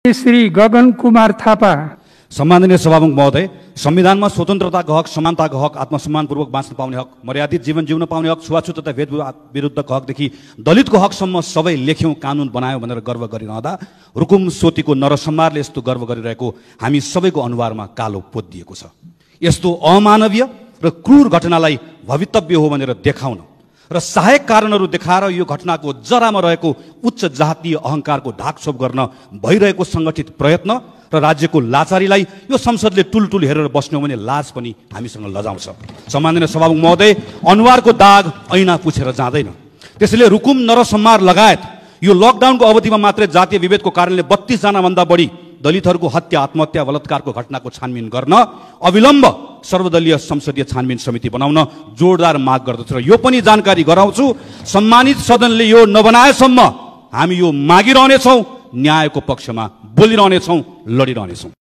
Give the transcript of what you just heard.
श्री गगन कुमार थापा। सम्माननीय सभामुख महोदय, संविधानमा स्वतन्त्रताको हक, समानताको हक, आत्मसम्मानपूर्वक बाँच्न पाउने हक, मर्यादित जीवन जिउन पाउने हक, छुवाछुत तथा भेद विरुद्धको हकदेखि दलितको हकसम्म सबै लेख्यौं, कानुन बनायौं भनेर गर्व गरिरहँदा रुकुम सोतीको नरसंहारले यस्तो गर्व गरिरहेको हामी सबैको अनुहारमा कालो पोत दिएको छ। यस्तो अमानवीय र क्रूर घटनालाई भवितव्य हो भनेर देखाउन र सहायक कारणहरू देखाएर यो घटनाको जरामा रहेको उच्च जातीय अहंकारको ढाकछोप गर्न भइरहेको संगठित प्रयत्न र राज्यको लाचारीलाई यो संसदले टुलटुल हेरेर बस्नु भने लाज पनि हामीसँग लजाउँछ। सम्माननीय सभामुख महोदय, अनुहारको दाग ऐना पुछेर जाँदैन। त्यसैले रुकुम नरसंहार लगायत यो लकडाउनको अवधिमा मात्रै जातीय विभेदको कारणले 32 जना भन्दा बढी दलितहरूको हत्या, आत्महत्या, बलात्कारको घटनाको छानबिन गर्न अविलम्ब सर्वदलीय संसदीय छानबिन समिति बनाउन जोरदार माग गर्दछु र यो पनि जानकारी गराउँछु, सम्मानित सदनले यो नबनाएसम्म हामी यो मागिरहनेछौं, न्यायको पक्षमा बोलिरहनेछौं, लडिरहनेछौं।